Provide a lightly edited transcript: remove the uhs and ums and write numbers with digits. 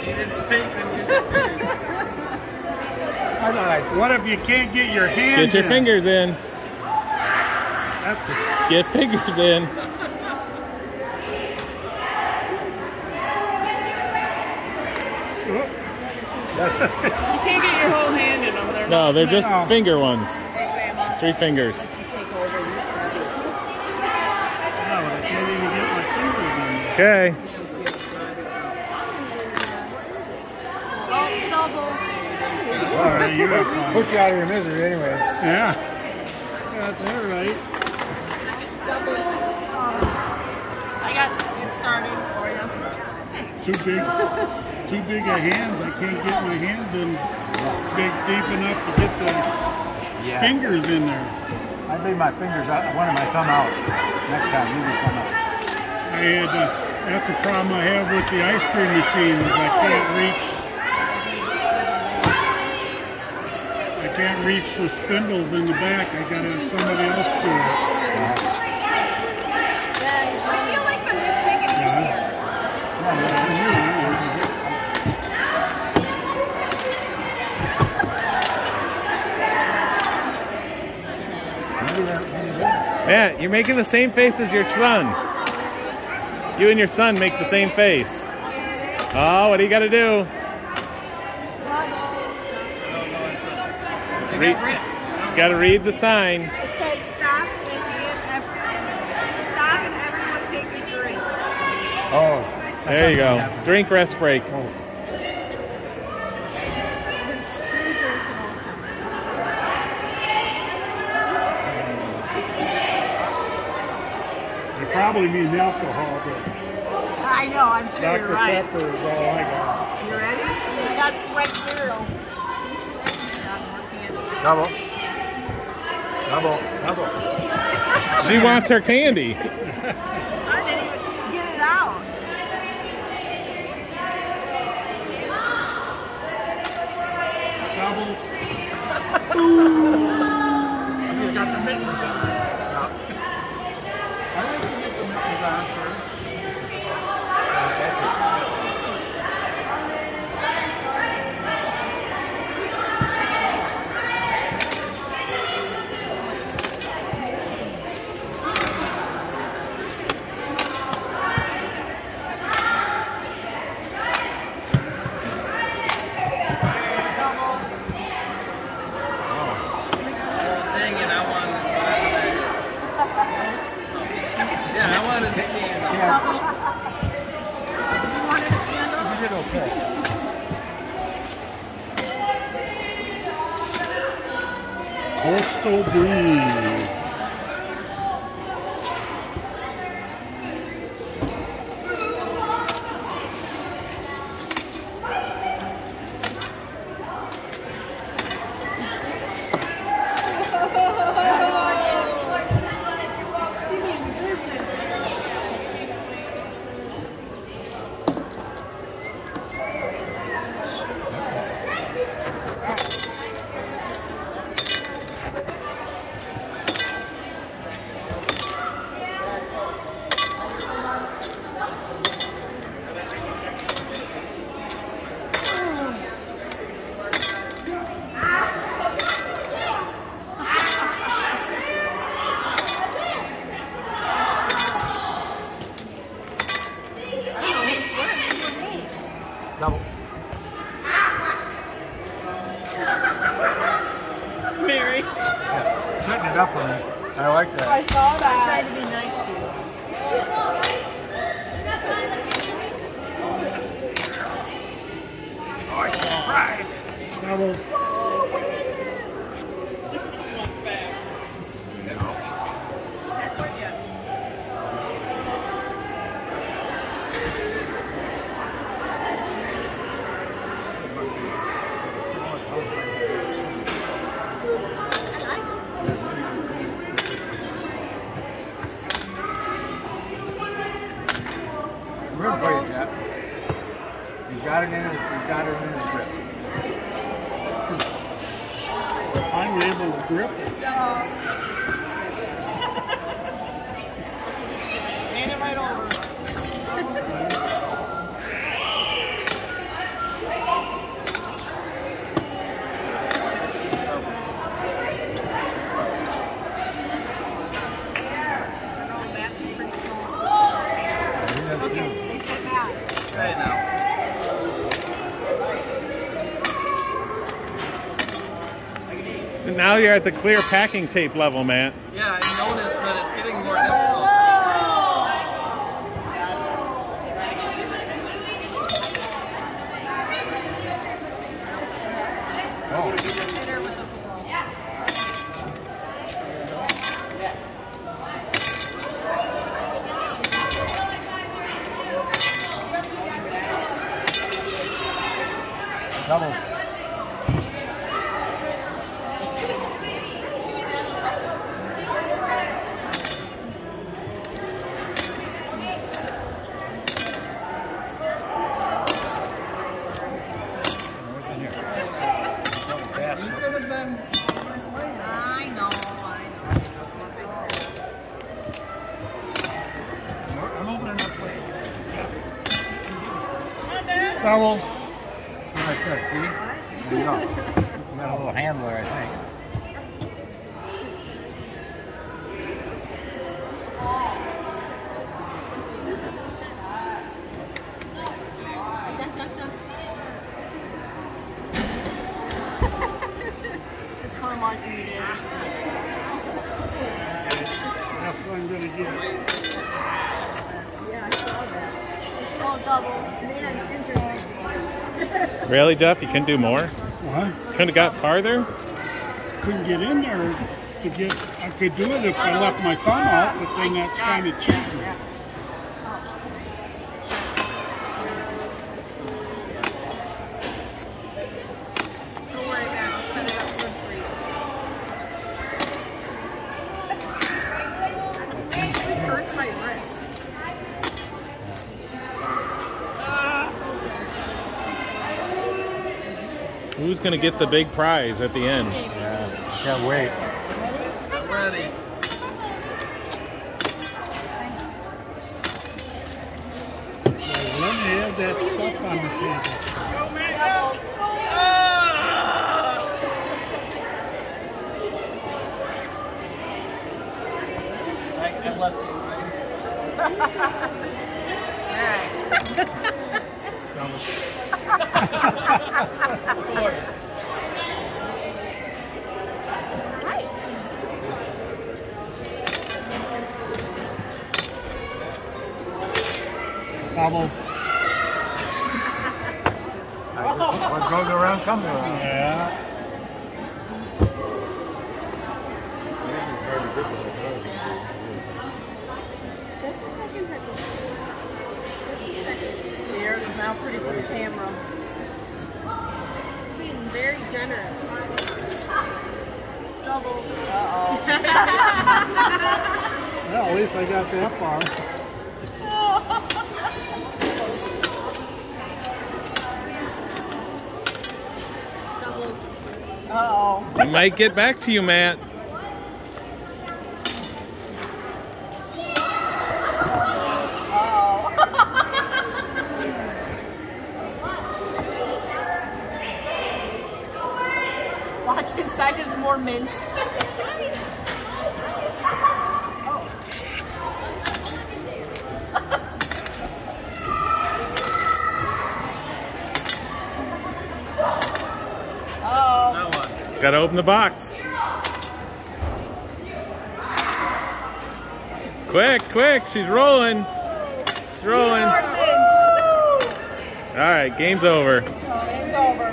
What if you can't get your hands in? Get your fingers in. That's Just get fingers in. You can't get your whole hand in them. No, they're just finger ones. 3 fingers. I can't even get my fingers in there. Okay. All right, you have fun. Put you out of your misery anyway. Yeah. Got that right. I got it started for you. Too big of hands. I can't get my hands in deep enough to get the fingers in there. I leave my fingers out, one of my thumb out. Next time, leave your thumb out. That's a problem I have with the ice cream machine is I can't reach the spindles in the back. I gotta have somebody else do it. I feel like the mitts make it easier. Yeah, you're making the same face as your son. You and your son make the same face. Oh, what do you got to do? Got to read the sign. It says stop and everyone take a drink. Oh. There you go. Drink, rest break. It probably means alcohol, but I know, I'm sure Dr. you're right. Pepper is all I got. You ready? You got sweat zero. Double. Double. She wants her candy. I didn't even get it out. Doubles. You got the mittens on. I like to get the mittens on first. Coastal Breeze. Double. Mary. Yeah. Setting it up for me. I like that. I saw that. I tried to be nice to you. Oh, it's a surprise. Doubles. We're going to play that. He's got it in his grip. I'm able to grip it. Hand it right over. Now you're at the clear packing tape level, Matt. Yeah, I noticed that it's getting more difficult. Double. I know. I'm opening up plates. Double. What I said, see? There you go. You got a little handler, I think. It's fun watching you do. That's what I'm gonna get. Yeah, I saw that. All doubles. Man, interesting. Really, Jeff? You couldn't do more? What? Couldn't have got farther? Couldn't get in there to get. I could do it if I left my thumb out, but then that's kind of cheating. Don't worry, man. I'll set it up good for you. It hurts my wrist. Who's going to get the big prize at the end? Yeah, can't wait. I'm ready. Let me have that stuff on the table. I left it Double. What goes around comes around. Yeah. That's the second pickle. Yours is now pretty for the camera. Being very generous. Double. Uh-oh. Well, at least I got that far. Doubles. Uh-oh. We might get back to you, Matt. Watch inside, there's more mints. Gotta open the box. Quick, quick, she's rolling. She's rolling. All right, game's over. Game's over.